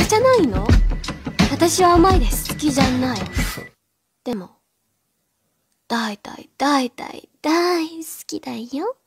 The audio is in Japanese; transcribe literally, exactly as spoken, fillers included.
カじゃないの？私は甘いです。好きじゃない。でも、大大大大大好きだよ。